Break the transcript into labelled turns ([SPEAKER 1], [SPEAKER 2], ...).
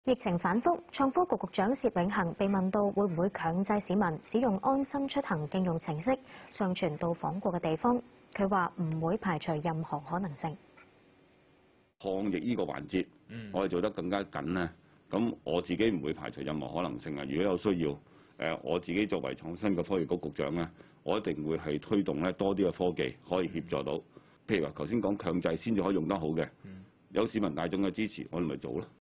[SPEAKER 1] 疫情反覆，創科局局長薛永恒被問到會唔會強制市民使用安心出行應用程式上傳到訪過嘅地方，佢話唔會排除任何可能性。
[SPEAKER 2] 抗疫呢個環節，我哋做得更加緊咧，咁我自己唔會排除任何可能性啊！如果有需要，我自己作為創新嘅科技局局長咧，我一定會係推動咧多啲嘅科技可以協助到，譬如話頭先講強制先至可以用得好嘅，有市民大眾嘅支持，我哋咪做咯。